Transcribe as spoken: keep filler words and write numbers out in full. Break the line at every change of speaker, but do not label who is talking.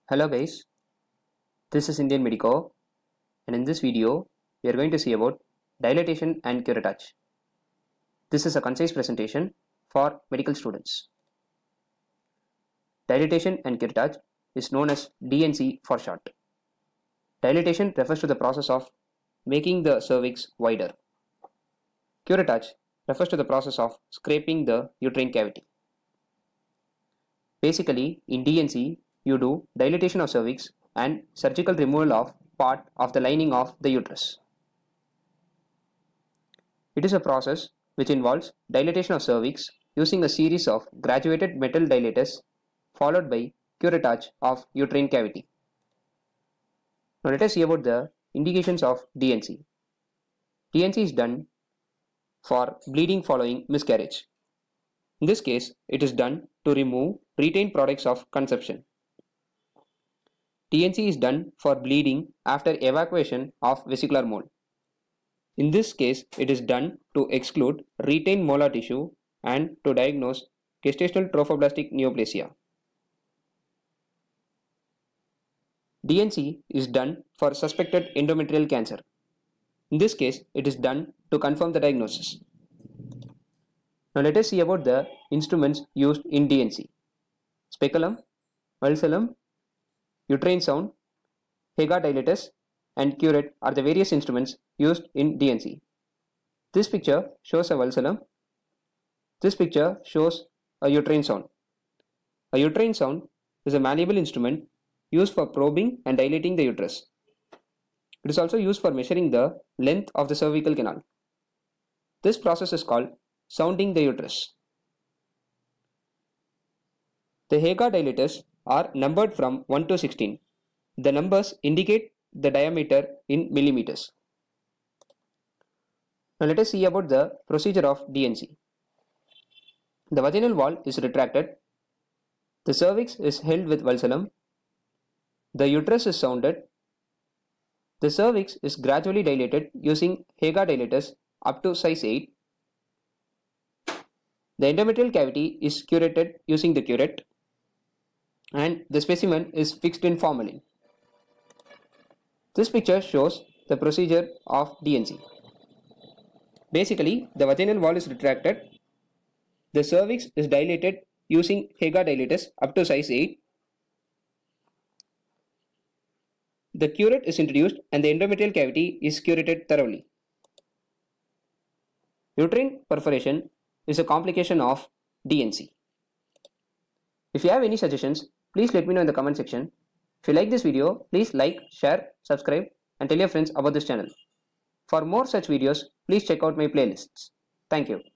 Hello guys, this is Indian Medico, and in this video we are going to see about dilatation and curettage. This is a concise presentation for medical students. Dilatation and curettage is known as D and C for short. Dilatation refers to the process of making the cervix wider. Curettage refers to the process of scraping the uterine cavity. Basically, in D and C, you do dilatation of cervix and surgical removal of part of the lining of the uterus. It is a process which involves dilatation of cervix using a series of graduated metal dilators followed by curettage of uterine cavity. Now let us see about the indications of D and C. D and C is done for bleeding following miscarriage. In this case, it is done to remove retained products of conception. D and C is done for bleeding after evacuation of vesicular mole. In this case, it is done to exclude retained molar tissue and to diagnose gestational trophoblastic neoplasia. D and C is done for suspected endometrial cancer. In this case, it is done to confirm the diagnosis. Now let us see about the instruments used in D and C. Speculum, valsalum, uterine sound, Haga dilators, and curette are the various instruments used in D and C. This picture shows a valsalum. This picture shows a uterine sound. A uterine sound is a malleable instrument used for probing and dilating the uterus. It is also used for measuring the length of the cervical canal. This process is called sounding the uterus. The Haga dilators are numbered from one to sixteen. The numbers indicate the diameter in millimeters. Now let us see about the procedure of D and C. The vaginal wall is retracted. The cervix is held with valsalum. The uterus is sounded. The cervix is gradually dilated using Haga dilators up to size eight. The endometrial cavity is curetted using the curette, and the specimen is fixed in formalin. This picture shows the procedure of D and C. Basically, the vaginal wall is retracted. The cervix is dilated using Haga dilators up to size eight. The curette is introduced and the endometrial cavity is curetted thoroughly. Uterine perforation is a complication of D and C. If you have any suggestions, please let me know in the comment section. If you like this video, please like, share, subscribe, and tell your friends about this channel. For more such videos, please check out my playlists. Thank you.